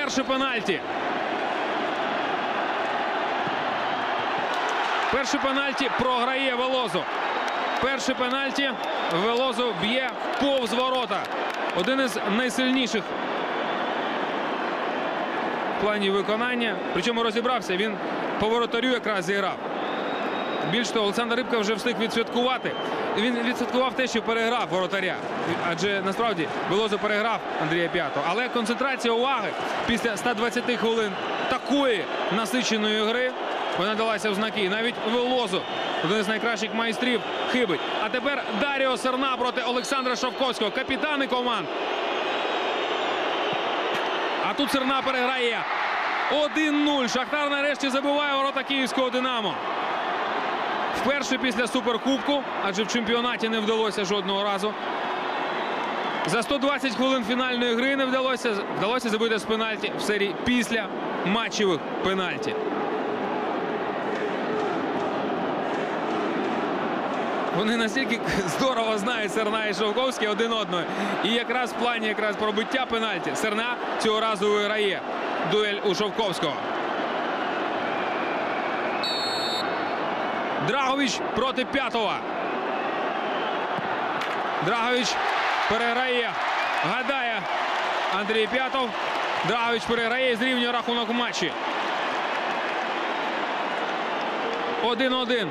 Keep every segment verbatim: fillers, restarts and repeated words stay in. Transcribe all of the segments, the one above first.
Перший пенальті. Перший пенальті програє Велозу. Перший пенальті Велозу б'є повз ворота. Один із найсильніших в плані виконання. Причому розібрався, він по воротарю якраз зіграв. Більш того, Олександр Рибка вже встиг відсвяткувати. Він відсвяткував те, що переграв воротаря. Адже насправді Велозу переграв Андрія П'ятого. Але концентрація уваги після ста двадцяти хвилин такої насиченої гри, вона далася в знаки. І навіть Велозу, один з найкращих майстрів, хибить. А тепер Даріо Серна проти Олександра Шовковського. Капітани команд. А тут Серна переграє. один нуль. Шахтар нарешті забиває ворота київського «Динамо». Вперше після суперкубку, адже в чемпіонаті не вдалося жодного разу. За сто двадцять хвилин фінальної гри не вдалося. Вдалося забити з пенальті в серії після матчевих пенальті. Вони настільки здорово знають, Серна і Шовковський, один одного. І якраз в плані якраз пробиття пенальті Серна цього разу виграє дуель у Шовковського. Драгович проти П'ятого. Драгович переграє. Гадає Андрій П'ятов. Драгович переграє і зрівнює рахунок в матчі. один один.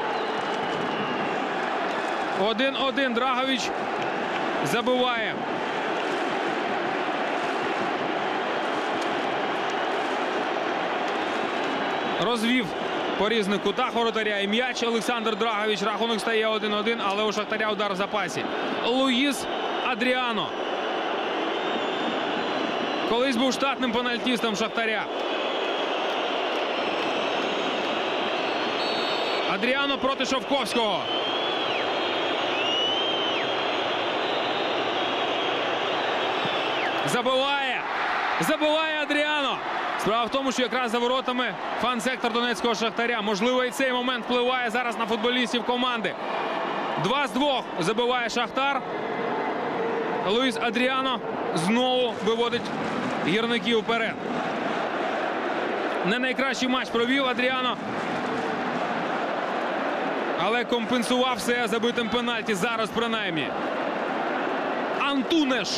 один один. Драгович забиває. Розвів по різних кутах воротаря і м'яч Олександр Драгович. Рахунок стає один один, але у Шахтаря удар в запасі. Луїс Адріано. Колись був штатним пенальтістом Шахтаря. Адріано проти Шовковського. Забиває. Забиває Адріано. Справа в тому, що якраз за воротами фан-сектор донецького Шахтаря. Можливо, і цей момент впливає зараз на футболістів команди. Два з двох забиває Шахтар. Луїс Адріано знову виводить гірників вперед. Не найкращий матч провів Адріано. Але компенсував все забитим пенальті. Зараз принаймні. Антунеш.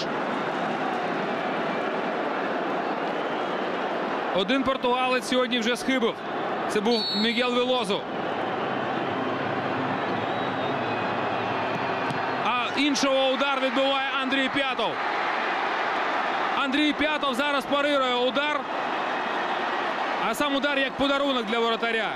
Один португалець сьогодні вже схибив. Це був Мігел Велозу. А іншого удар відбиває Андрій П'ятов. Андрій П'ятов зараз парирує удар. А сам удар як подарунок для воротаря.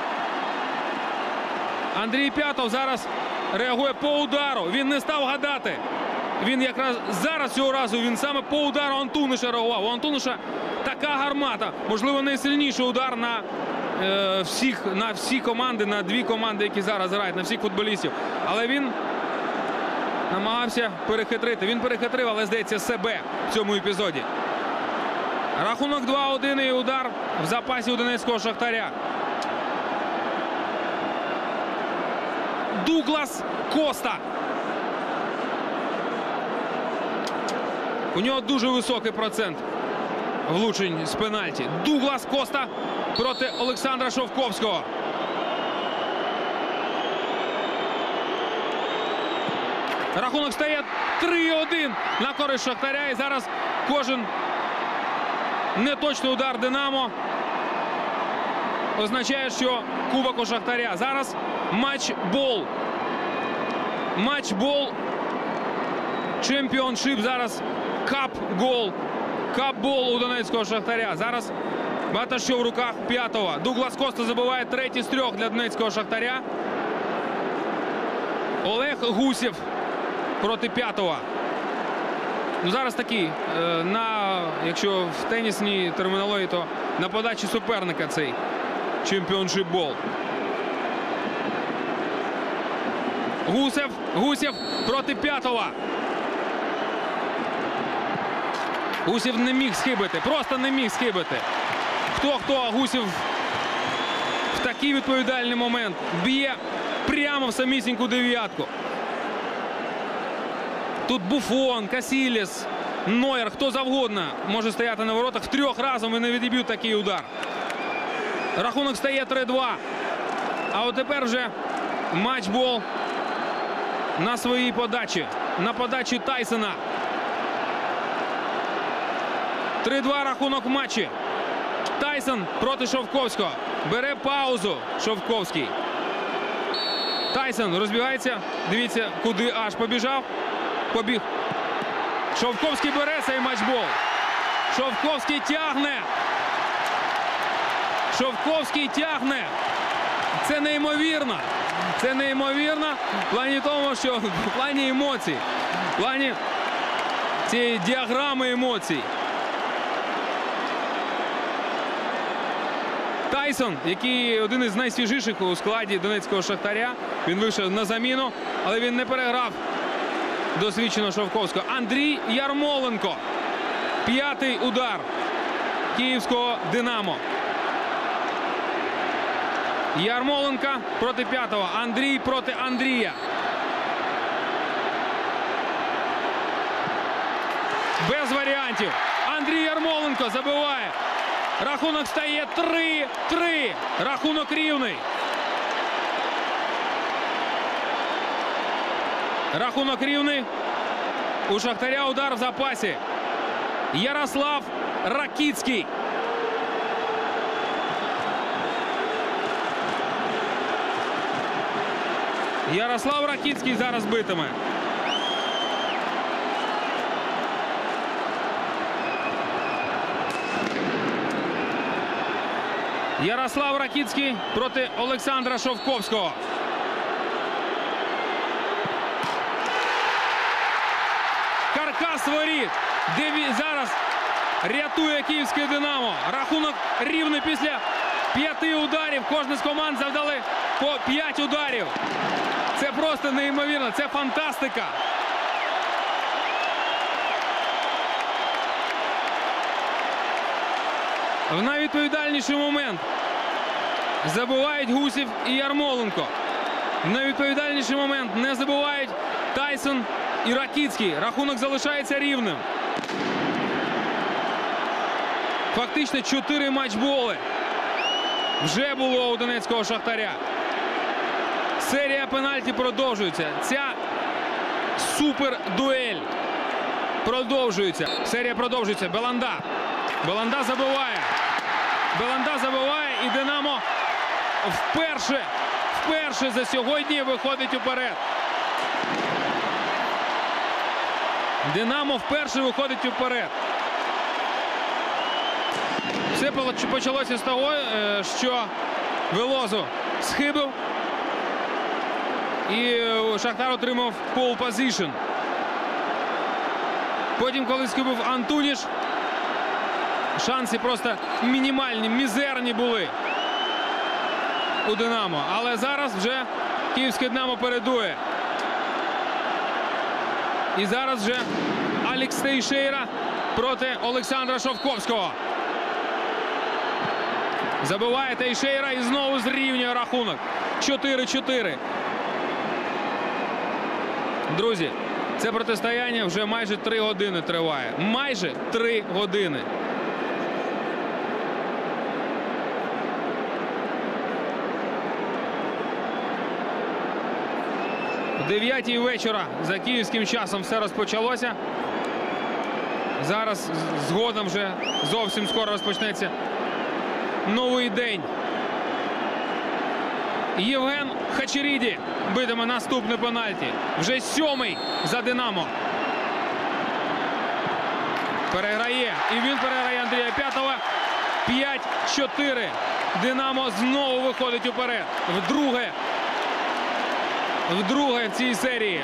Андрій П'ятов зараз реагує по удару. Він не став гадати. Він якраз зараз цього разу він саме по удару Антунеша реагував. У Антунеша така гармата. Можливо, найсильніший удар на, е, всіх, на всі команди, на дві команди, які зараз грають, на всіх футболістів. Але він намагався перехитрити. Він перехитрив, але, здається, себе в цьому епізоді. Рахунок два один і удар в запасі у донецького Шахтаря. Дуглас Коста. У нього дуже високий процент влучень з пенальті. Дуглас Коста проти Олександра Шовковського. Рахунок стає три один на користь Шахтаря. І зараз кожен неточний удар «Динамо» означає, що кубок у Шахтаря. Зараз матч-бол. Матч-бол. Чемпіоншип. Зараз кап-гол. Кап-бол у донецького Шахтаря. Зараз багато що в руках П'ятого. Дуглас Коста забиває третій з трьох для донецького Шахтаря. Олег Гусєв проти П'ятого. Ну, зараз такий, на, якщо в тенісній термінології, то на подачі суперника цей чемпіоншип-бол. Гусєв, Гусєв проти П'ятого. Гусєв не міг схибити, просто не міг схибити. Хто-хто, Гусєв в такий відповідальний момент б'є прямо в самісіньку дев'ятку. Тут Буфон, Касіліс, Нойер, хто завгодно може стояти на воротах. В трьох разом і не відіб'ють такий удар. Рахунок стає три-два. А от тепер вже матчбол на своїй подачі. На подачі Тайсона. три-два рахунок в матчі. Тайсон проти Шовковського. Бере паузу Шовковський. Тайсон розбігається. Дивіться, куди аж побіжав. Побіг. Шовковський бере цей матчбол. Шовковський тягне. Шовковський тягне. Це неймовірно. Це неймовірно в плані тому, що в плані емоцій. В плані цієї діаграми емоцій. Тайсон, який один із найсвіжіших у складі донецького Шахтаря. Він вийшов на заміну, але він не переграв досвідченого Шовковського. Андрій Ярмоленко. П'ятий удар київського «Динамо». Ярмоленко проти п'ятого. Андрій проти Андрія. Без варіантів. Андрій Ярмоленко забиває. Рахунок стає три-три. Рахунок рівний. Рахунок рівний. У Шахтаря удар в запасі. Ярослав Ракіцький. Ярослав Ракіцький зараз битиме. Ярослав Ракіцький проти Олександра Шовковського. Каркас воріт. Де зараз рятує київське «Динамо». Рахунок рівний після п'яти ударів. Кожна з команд завдали по п'ять ударів. Це просто неймовірно. Це фантастика. В найвідповідальніший момент забувають Гусів і Ярмоленко. В найвідповідальніший момент не забувають Тайсон і Ракіцький. Рахунок залишається рівним. Фактично чотири матчболи вже було у донецького Шахтаря. Серія пенальті продовжується. Ця супер-дуель продовжується. Серія продовжується. Беланда. Беланда забиває. Беланда забиває і «Динамо» вперше, вперше за сьогодні виходить уперед. «Динамо» вперше виходить уперед. Все почалося з того, що Велозу схибив і Шахтар отримав пол позишн. Потім, коли схибив Антуніш, шанси просто мінімальні, мізерні були у «Динамо». Але зараз вже київське «Динамо» передує. І зараз вже Алекс Тейшейра проти Олександра Шовковського. Забиває Тейшейра і знову зрівнює рахунок. чотири-чотири. Друзі, це протистояння вже майже три години триває. Майже три години. О дев'ятій вечора за київським часом все розпочалося. Зараз згодом вже зовсім скоро розпочнеться новий день. Євген Хачеріді битиме наступне пенальті. Вже сьомий за «Динамо». Переграє. І він переграє Андрія П'ятого. п'ять-чотири. «Динамо» знову виходить уперед. Вдруге. Вдруге в цій серії.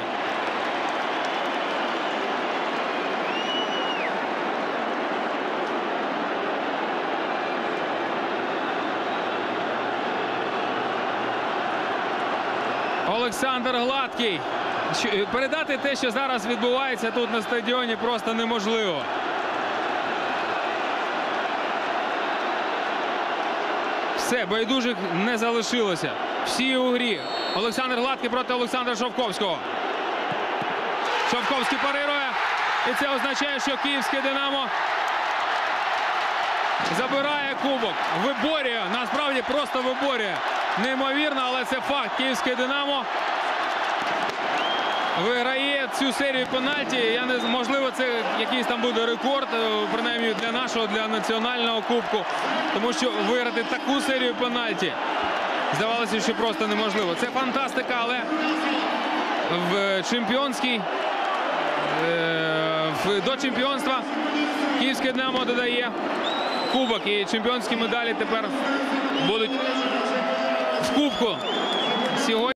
Олександр Гладкий. Передати те, що зараз відбувається тут на стадіоні, просто неможливо. Все, байдужих не залишилося. Всі у грі. Олександр Гладкий проти Олександра Шовковського. Шовковський парирує. І це означає, що київське «Динамо» забирає кубок. Виборює, насправді просто виборює. Неймовірно, але це факт. Київське «Динамо» виграє цю серію пенальті. Я не можливо, це якийсь там буде рекорд, принаймні для нашого, для національного кубку. Тому що виграти таку серію пенальті здавалося, що просто неможливо. Це фантастика, але в чемпіонській до чемпіонства київське «Динамо» додає кубок. І чемпіонські медалі тепер будуть в кубку. Сьогодні